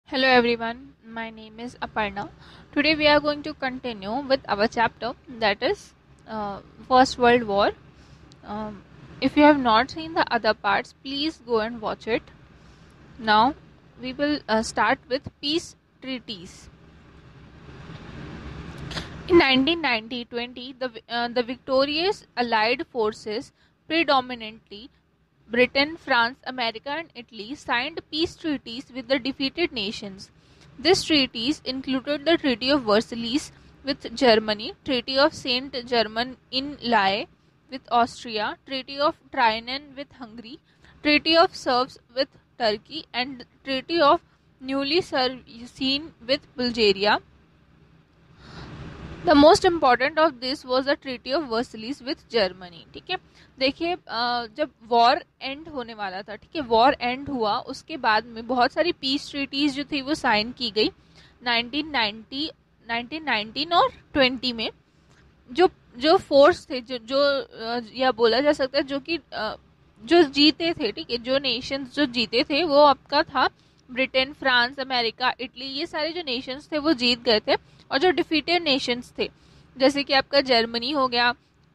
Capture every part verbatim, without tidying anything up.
Hello everyone, my name is Aparna. Today we are going to continue with our chapter that is uh, First World War. Um, if you have not seen the other parts, please go and watch it. Now we will uh, start with peace treaties. In nineteen ninety twenty, the, uh, the victorious Allied forces, predominantly Britain, France, America, and Italy, signed peace treaties with the defeated nations. These treaties included the Treaty of Versailles with Germany, Treaty of Saint Germain in Laye with Austria, Treaty of Trianon with Hungary, Treaty of Sevres with Turkey, and Treaty of Neuilly Seine with Bulgaria. The most important of this was the treaty of Versailles with Germany. ठीक है, देखिए जब war and होने वाला था, ठीक है, war and हुआ, उसके बाद में बहुत सारी पीस ट्रीटीज जो थी वो साइन की गई नाइनटीन नाइंटी, नाइनटीन नाइंटीन और ट्वेंटी में. जो जो फोर्स थे, जो जो या बोला जा सकता है जो कि जो जीते थे, ठीक है, जो नेशंस जो जीते थे वो आपका था ब्रिटेन, फ्रांस, अमेरिका, इटली, ये सारे जो नेशंस थे वो जीत गए थे. और जो डिफीटेड नेशंस थे जैसे कि आपका जर्मनी हो गया,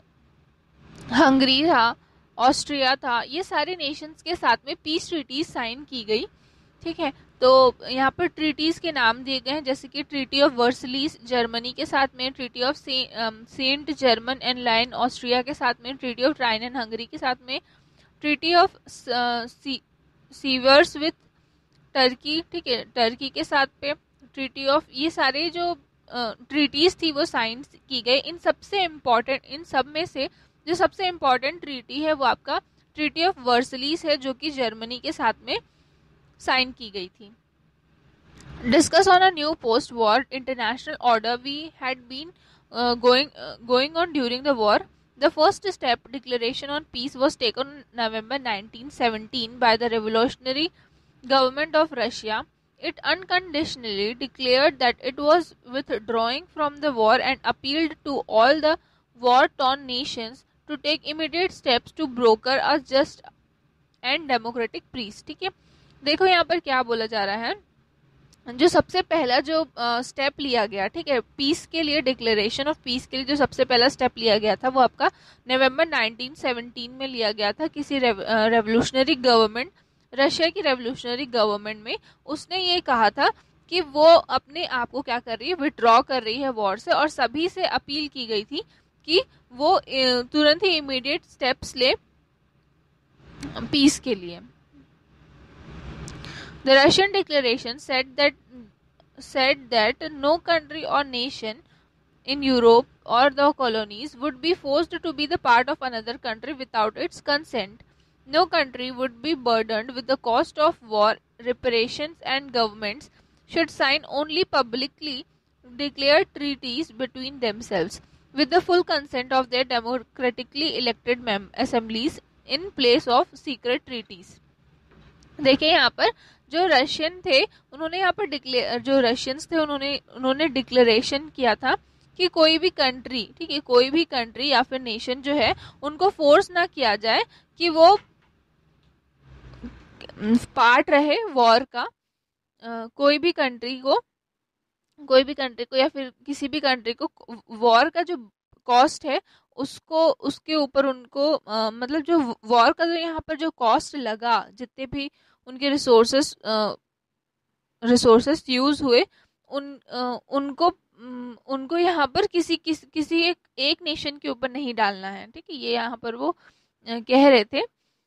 हंगरी था, ऑस्ट्रिया था, ये सारे नेशंस के साथ में पीस ट्रीटीज साइन की गई. ठीक है, तो यहाँ पर ट्रीटीज के नाम दिए गए हैं जैसे कि ट्रीटी ऑफ वर्सलीज जर्मनी के साथ में, treaty of Saint Germain en Laye Austria के साथ में, ट्रीटी ऑफ ट्राइनन हंगरी के साथ में, treaty of Sevres with Turkey, ठीक है, टर्की के साथ पे, ट्रीटी ऑफ, ये सारे जो ट्रीटीज uh, थी वो साइन की गई. इन सबसे इम्पॉर्टेंट, इन सब में से जो सबसे इम्पॉर्टेंट ट्रीटी है वो आपका ट्रीटी ऑफ वर्सलीज है जो कि जर्मनी के साथ में साइन की गई थी. Discuss on a new post war international order we had been going going on during the war. The first step declaration on peace was taken on November nineteen seventeen by the revolutionary government of Russia. It unconditionally declared that it was withdrawing from the war and appealed to all the war-torn nations to take immediate steps to broker a just and democratic peace. ठीक है, देखो यहाँ पर क्या बोला जा रहा है. जो सबसे पहला जो स्टेप uh, लिया गया, ठीक है, पीस के लिए, डिक्लेरेशन ऑफ पीस के लिए जो सबसे पहला स्टेप लिया गया था वो आपका नवंबर नाइनटीन सेवनटीन में लिया गया था. किसी रेवोल्यूशनरी गवर्नमेंट, रशिया की रेवोल्यूशनरी गवर्नमेंट में, उसने ये कहा था कि वो अपने आप को क्या कर रही है, विड्रॉ कर रही है वॉर से, और सभी से अपील की गई थी कि वो तुरंत ही इमीडिएट स्टेप्स ले पीस के लिए. The Russian declaration said that said that no country और nation in Europe or the colonies would be forced to be the part of another country without its consent. No country would be burdened with the cost of war reparations, and governments should sign only publicly declared treaties between themselves with the full consent of their democratically elected assemblies in place of secret treaties. देखिए यहाँ पर जो Russian थे उन्होंने यहाँ पर declare जो Russians थे उन्होंने उन्होंने डिक्लेरेशन किया था कि कोई भी कंट्री, ठीक है, कोई भी कंट्री या फिर नेशन जो है उनको फोर्स ना किया जाए कि वो पार्ट रहे वॉर का. uh, कोई भी कंट्री को कोई भी कंट्री को या फिर किसी भी कंट्री को वॉर का जो कॉस्ट है उसको, उसके ऊपर उनको uh, मतलब जो वॉर का जो यहाँ पर जो कॉस्ट लगा, जितने भी उनके रिसोर्सेस रिसोर्सेस यूज हुए, उन uh, उनको उनको यहाँ पर किसी किस, किसी एक, एक नेशन के ऊपर नहीं डालना है. ठीक है, ये यहाँ पर वो कह रहे थे.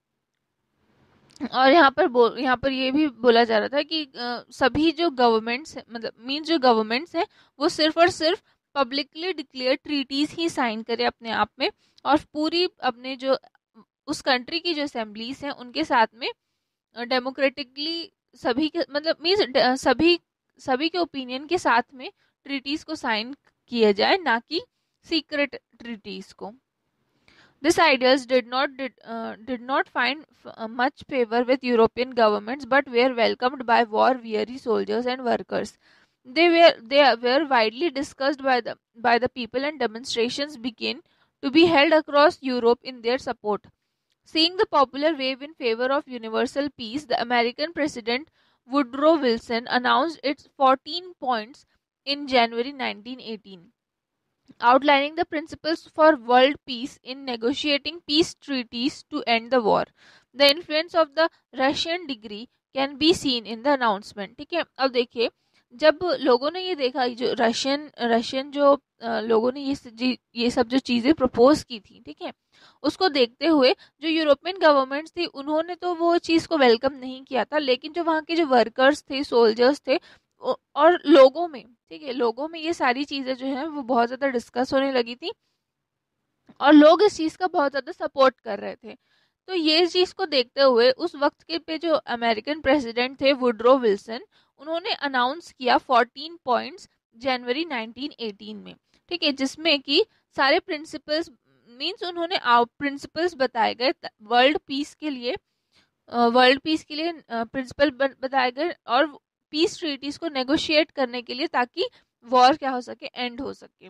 और यहाँ पर यहाँ पर ये भी बोला जा रहा था कि आ, सभी जो गवर्नमेंट्स, मतलब मीन्स जो गवर्नमेंट्स हैं वो सिर्फ और सिर्फ पब्लिकली डिक्लेयर ट्रीटीज ही साइन करे अपने आप में, और पूरी अपने जो उस कंट्री की जो असेंबलीज हैं उनके साथ में डेमोक्रेटिकली सभी के, मतलब मीन्स सभी सभी के ओपिनियन के साथ में ट्रीटीज को साइन किया जाए, ना कि सीक्रेट ट्रीटीज को. These ideas did not did, uh, did not find f- much favor with European governments, but were welcomed by war-weary soldiers and workers. They were they were widely discussed by the by the people, and demonstrations began to be held across Europe in their support. Seeing the popular wave in favor of universal peace, the American president Woodrow Wilson announced its fourteen points in January nineteen eighteen, outlining the principles for world peace in negotiating peace treaties to end the war. The influence of the Russian degree can be seen in the announcement. ठीक है, अब देखिए जब लोगों ने ये देखा, जो रशियन रशियन जो अ, लोगों ने ये स- जी- ये सब जो चीज़ें प्रपोज की थी, ठीक है, उसको देखते हुए जो यूरोपियन गवर्नमेंट्स थी उन्होंने तो वो चीज़ को वेलकम नहीं किया था, लेकिन जो वहाँ के जो वर्कर्स थे, सोल्जर्स थे, ओ- और लोगों में, ठीक है, लोगों में ये सारी चीज़ें जो है वो बहुत ज़्यादा डिस्कस होने लगी थी और लोग इस चीज़ का बहुत ज़्यादा सपोर्ट कर रहे थे। तो ये चीज़ को देखते हुए उस वक्त के पे जो अमेरिकन प्रेसिडेंट थे वुड्रो विल्सन, उन्होंने अनाउंस किया fourteen points January nineteen eighteen में, ठीक है, जिसमें कि सारे प्रिंसिपल्स, मींस उन्होंने प्रिंसिपल्स बताए गए वर्ल्ड पीस के लिए, वर्ल्ड पीस के लिए प्रिंसिपल बताए गए और पीस ट्रीटीज को नेगोशिएट करने के लिए, ताकि वॉर क्या हो सके, एंड हो सके।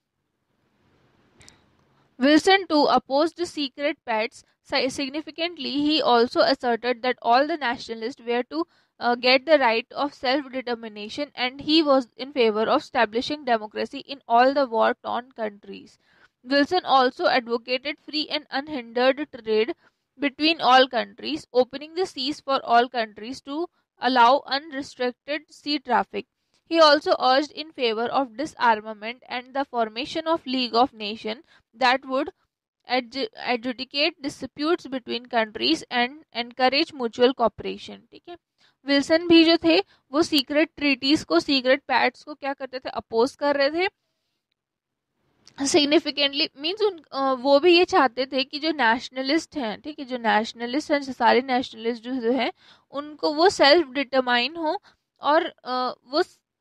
Wilson too opposed the secret pacts. Si- Significantly, he also asserted that all the nationalists were to uh, get the right of self-determination, and he was in favor of establishing democracy in all the war-torn countries. Wilson also advocated free and unhindered trade between all countries, opening the seas for all countries to allow unrestricted sea traffic. He also urged in favor of disarmament and the formation of League of Nations that would adju- adjudicate disputes between countries and encourage mutual cooperation। ठीक है, Wilson भी जो थे वो secret treaties को, secret pacts को क्या करते थे, अपोज कर रहे थे। सिग्निफिकेंटली मीन्स उन अ, वो भी ये चाहते थे कि जो नेशनलिस्ट हैं, ठीक है, जो नेशनलिस्ट हैं, जो सारे नेशनलिस्ट जो जो है उनको वो सेल्फ डिटरमाइन हो और अ, वो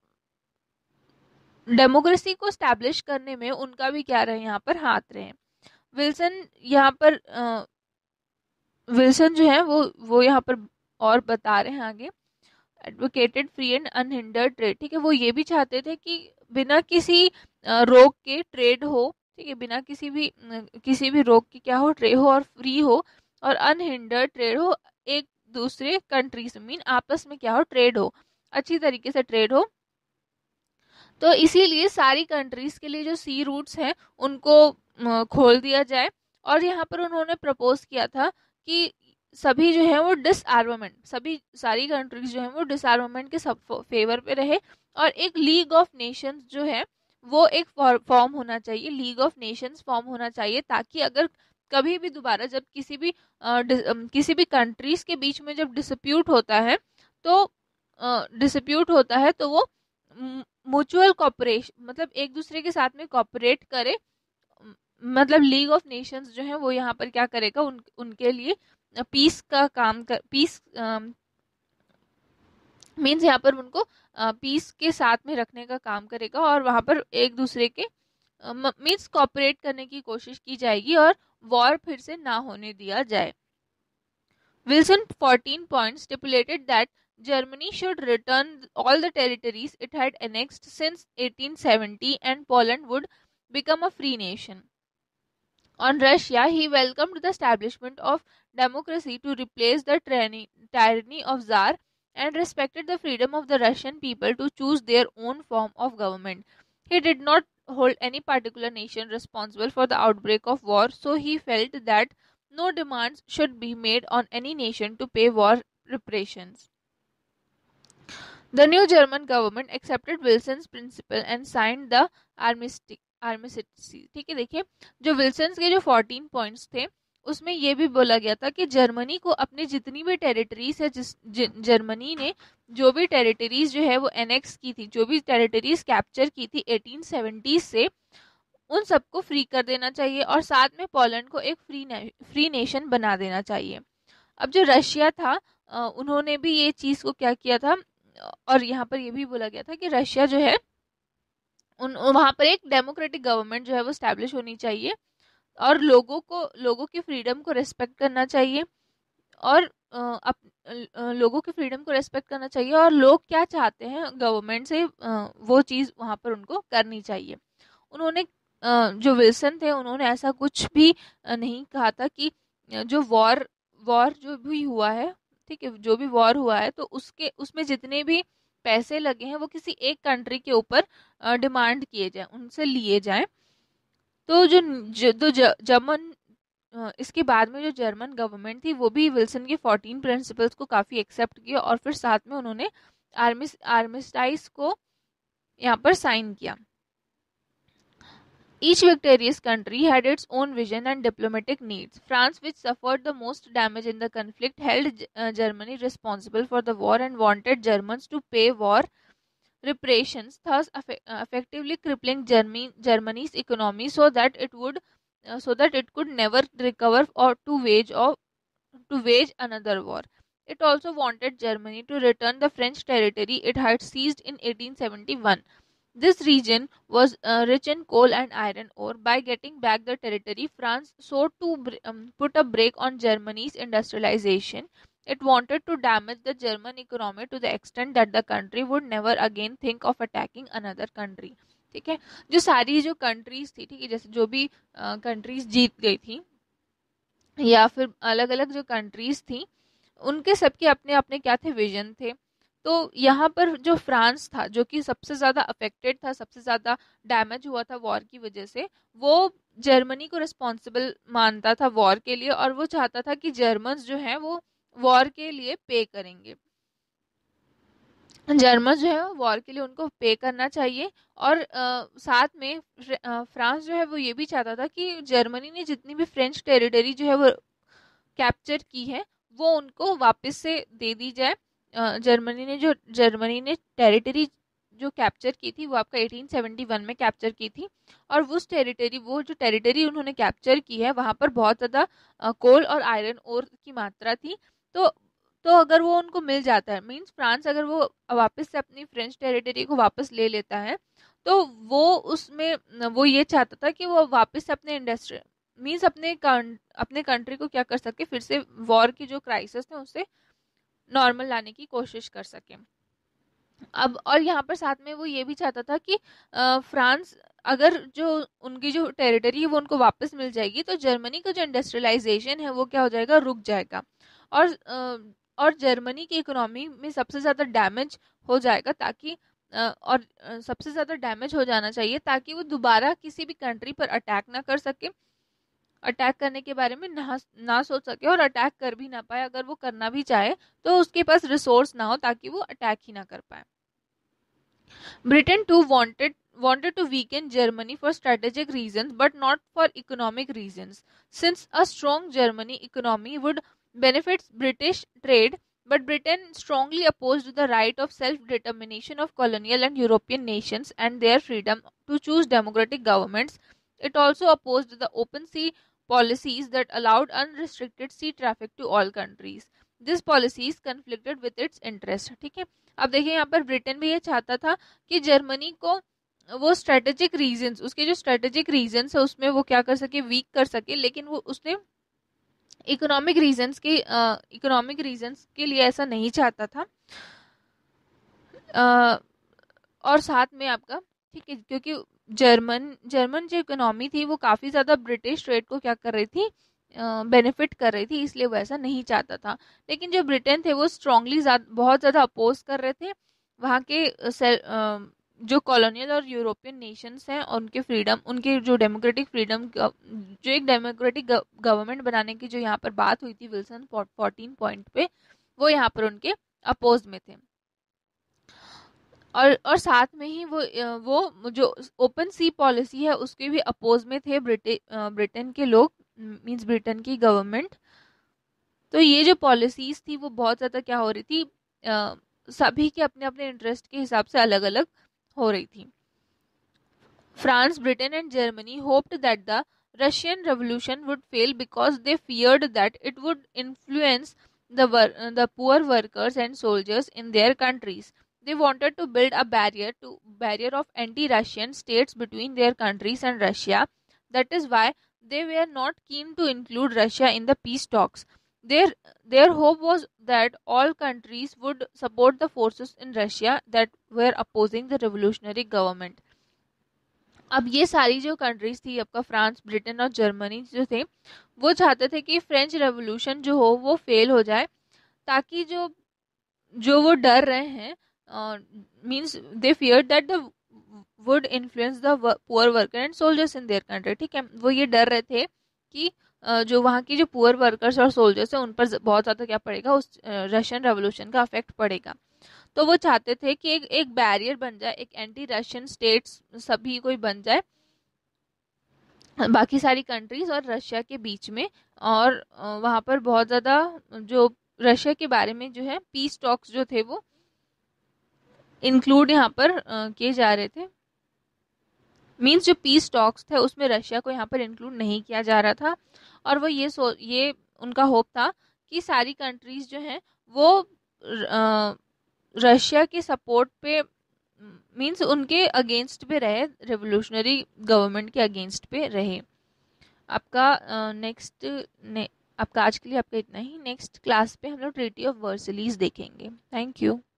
डेमोक्रेसी को स्टैब्लिश करने में उनका भी क्या रहे, यहाँ पर हाथ रहे। विल्सन यहाँ पर अ, विल्सन जो है वो वो यहाँ पर और बता रहे हैं आगे, advocated free and unhindered trade, ठीक है, वो ये भी चाहते थे कि बिना किसी अ, रोक के ट्रेड हो, ठीक है, बिना किसी भी अ, किसी भी रोक के क्या हो, ट्रेड हो और फ्री हो और अनहिंडर्ड ट्रेड हो, एक दूसरे कंट्रीज मीन आपस में क्या हो, ट्रेड हो, अच्छी तरीके से ट्रेड हो। तो इसीलिए सारी कंट्रीज के लिए जो सी रूट्स हैं उनको अ, खोल दिया जाए। और यहाँ पर उन्होंने प्रपोज किया था कि सभी जो है वो डिसआर्मामेंट, सभी सारी कंट्रीज जो है वो डिसआर्मामेंट के सब फेवर पे रहे और एक लीग ऑफ नेशंस जो है वो एक फॉर्म होना चाहिए, लीग ऑफ नेशंस फॉर्म होना चाहिए, ताकि अगर कभी भी दोबारा जब किसी भी अ, डिस- अम, किसी भी कंट्रीज के बीच में जब डिस्प्यूट होता है तो डिस्प्यूट होता है तो वो म्यूचुअल कॉपरेशन, मतलब एक दूसरे के साथ में कॉपरेट करे, म- मतलब लीग ऑफ नेशंस जो है वो यहाँ पर क्या करेगा, उन उनके लिए पीस का काम कर, पीस मीन्स यहाँ पर उनको पीस के साथ में रखने का काम करेगा और वहाँ पर एक दूसरे के मीन्स कॉपरेट करने की कोशिश की जाएगी और वॉर फिर से ना होने दिया जाए। Wilson fourteen points stipulated that Germany should return all the territories it had annexed since eighteen seventy and Poland would become a free nation. On Russia, he welcomed the establishment of democracy to replace the tyranny, tyranny of Tsar and respected the freedom of the Russian people to choose their own form of government. He did not hold any particular nation responsible for the outbreak of war, so he felt that no demands should be made on any nation to pay war reparations. The new German government accepted Wilson's principle and signed the armistice. armistice ठीक है, देखिए जो Wilson के जो fourteen points थे उसमें ये भी बोला गया था कि जर्मनी को अपनी जितनी भी टेरिटरीज है, जिस जर्मनी ने जो भी टेरिटरीज जो है वो एनेक्स की थी, जो भी टेरिटरीज कैप्चर की थी एटीन सेवेंटी से, उन सबको फ्री कर देना चाहिए और साथ में पोलैंड को एक फ्री ने, फ्री नेशन बना देना चाहिए। अब जो रशिया था उन्होंने भी ये चीज़ को क्या किया था, और यहाँ पर ये भी बोला गया था कि रशिया जो है उन वहाँ पर एक डेमोक्रेटिक गवर्नमेंट जो है वो स्टैब्लिश होनी चाहिए और लोगों को, लोगों की फ्रीडम को रेस्पेक्ट करना चाहिए और अ, अप, अ, लोगों की फ्रीडम को रेस्पेक्ट करना चाहिए और लोग क्या चाहते हैं गवर्नमेंट से अ, वो चीज़ वहाँ पर उनको करनी चाहिए। उन्होंने अ, जो विल्सन थे उन्होंने ऐसा कुछ भी अ, नहीं कहा था कि अ, जो वॉर वॉर जो भी हुआ है ठीक है, जो भी वॉर हुआ है तो उसके उसमें जितने भी पैसे लगे हैं वो किसी एक कंट्री के ऊपर डिमांड किए जाए, उनसे लिए जाएं। तो जो जो जर्मन इसके बाद में जो जर्मन गवर्नमेंट थी वो भी विल्सन के फोर्टीन प्रिंसिपल्स को काफ़ी एक्सेप्ट किया और फिर साथ में उन्होंने आर्मिस आर्मिस्टाइज को यहाँ पर साइन किया। Each victorious country had its own vision and diplomatic needs. France, which suffered the most damage in the conflict, held uh, Germany responsible for the war and wanted Germans to pay war reparations, thus effe- uh, effectively crippling Germany, Germany's economy so that it would uh, so that it could never recover or to wage or to wage another war. It also wanted Germany to return the French territory it had seized in eighteen seventy-one. This region was uh, rich in coal and iron ore. By getting back the territory, France sought to um, put a brake on Germany's industrialization. It wanted to damage the German economy to the extent that the country would never again think of attacking another country. ठीक है, जो सारी जो countries थी, ठीक है, जैसे जो भी कंट्रीज जीत गई थी या फिर अलग अलग जो कंट्रीज थी, उनके सबके अपने अपने क्या थे, विजन थे। तो यहाँ पर जो फ्रांस था, जो कि सबसे ज़्यादा अफेक्टेड था, सबसे ज़्यादा डैमेज हुआ था वॉर की वजह से, वो जर्मनी को रिस्पॉन्सिबल मानता था वॉर के लिए और वो चाहता था कि जर्मन्स जो हैं वो वॉर के लिए पे करेंगे। जर्मन जो है वॉर के लिए उनको पे करना चाहिए और आ, साथ में फ्रांस जो है वो ये भी चाहता था कि जर्मनी ने जितनी भी फ्रेंच टेरिटरी जो है वो कैप्चर की है वो उनको वापस से दे दी जाए। जर्मनी ने जो जर्मनी ने टेरिटरी जो कैप्चर की थी वो आपका एटीन सेवेंटी वन में कैप्चर की थी और उस टेरिटरी वो जो टेरिटरी उन्होंने कैप्चर की है वहाँ पर बहुत ज़्यादा कोल और आयरन ओर की मात्रा थी। तो तो अगर वो उनको मिल जाता है, मींस फ्रांस अगर वो वापस से अपनी फ्रेंच टेरिटरी को वापस ले लेता है तो वो उसमें वो ये चाहता था कि वो वापस से अपने इंडस्ट्री मींस अपने अपने कंट्री को क्या कर सके, फिर से वॉर की जो क्राइसिस थे उससे नॉर्मल लाने की कोशिश कर सके। अब और यहाँ पर साथ में वो ये भी चाहता था कि फ्रांस अगर जो उनकी जो टेरिटरी है वो उनको वापस मिल जाएगी तो जर्मनी का जो इंडस्ट्रियलाइजेशन है वो क्या हो जाएगा, रुक जाएगा और और जर्मनी की इकोनॉमी में सबसे ज़्यादा डैमेज हो जाएगा ताकि और सबसे ज़्यादा डैमेज हो जाना चाहिए ताकि वो दोबारा किसी भी कंट्री पर अटैक ना कर सके, अटैक करने के बारे में ना ना सोच सके और अटैक कर भी ना पाए। अगर वो करना भी चाहे तो उसके पास रिसोर्स ना हो ताकि वो अटैक ही ना कर पाए। Britain too wanted wanted to weaken Germany for strategic reasons but not for economic reasons. Since a strong Germany economy would benefit British trade, but Britain strongly opposed the right of self-determination of colonial and European nations and their freedom to choose democratic governments. It also opposed the open sea policies that allowed unrestricted sea traffic to all countries. These policies conflicted with its interest. ठीक है, अब देखिए यहाँ पर Britain भी ये चाहता था कि जर्मनी को वो स्ट्रेटेजिक रीजंस, उसके जो स्ट्रेटेजिक रीजंस है उसमें वो क्या कर सके, वीक कर सके, लेकिन वो उसने इकोनॉमिक रीजंस के इकोनॉमिक रीजंस के लिए ऐसा नहीं चाहता था। आ, और साथ में आपका ठीक है, क्योंकि जर्मन जर्मन जो इकोनॉमी थी वो काफ़ी ज़्यादा ब्रिटिश ट्रेड को क्या कर रही थी, बेनिफिट कर रही थी, इसलिए वो ऐसा नहीं चाहता था। लेकिन जो ब्रिटेन थे वो स्ट्रांगली बहुत ज़्यादा अपोज कर रहे थे वहाँ के आ, जो कॉलोनियल और यूरोपियन नेशंस हैं उनके फ्रीडम, उनके जो डेमोक्रेटिक फ्रीडम, जो एक डेमोक्रेटिक गवर्नमेंट बनाने की जो यहाँ पर बात हुई थी विल्सन फोर्टीन पॉइंट पे, वो यहाँ पर उनके अपोज में थे। और और साथ में ही वो वो जो ओपन सी पॉलिसी है उसके भी अपोज में थे ब्रिटे ब्रिटेन के लोग, मींस ब्रिटेन की गवर्नमेंट। तो ये जो पॉलिसीज थी वो बहुत ज़्यादा क्या हो रही थी, आ, सभी के अपने अपने इंटरेस्ट के हिसाब से अलग अलग हो रही थी। France, Britain and Germany hoped that the Russian revolution would fail because they feared that it would influence the the poor workers and soldiers in their countries. They wanted to build a barrier to barrier of anti-Russian states between their countries and Russia. That is why they were not keen to include Russia in the peace talks. Their their hope was that all countries would support the forces in Russia that were opposing the revolutionary government. अब ये सारी जो countries थी आपका France, Britain और Germany जो थे वो चाहते थे कि फ्रेंच रेवोल्यूशन जो हो वो फेल हो जाए ताकि जो जो वो डर रहे हैं, means they fear that the would influence the poor worker and soldiers in their country, ठीक है। वो ये डर रहे थे कि uh, जो वहाँ की जो पुअर वर्कर्स और सोल्जर्स हैं उन पर बहुत ज़्यादा क्या पड़ेगा, उस रशियन रेवोल्यूशन का अफेक्ट पड़ेगा। तो वो चाहते थे कि एक एक बैरियर बन जाए, एक एंटी रशियन स्टेट्स सभी कोई बन जाए बाकी सारी कंट्रीज और रशिया के बीच में। और वहाँ पर बहुत ज़्यादा जो रशिया के बारे में जो है पीस टॉक्स जो थे वो इंक्लूड यहाँ पर किए जा रहे थे। मींस जो पीस टॉक्स थे उसमें रशिया को यहाँ पर इंक्लूड नहीं किया जा रहा था। और वो ये सो ये उनका होप था कि सारी कंट्रीज जो हैं वो रशिया के सपोर्ट पे, मींस उनके अगेंस्ट पे रहे, रेवोल्यूशनरी गवर्नमेंट के अगेंस्ट पे रहे। आपका नेक्स्ट uh, ने, आपका आज के लिए आपका इतना ही। नेक्स्ट क्लास पे हम लोग ट्रीटी ऑफ वर्सलीज देखेंगे। Thank you.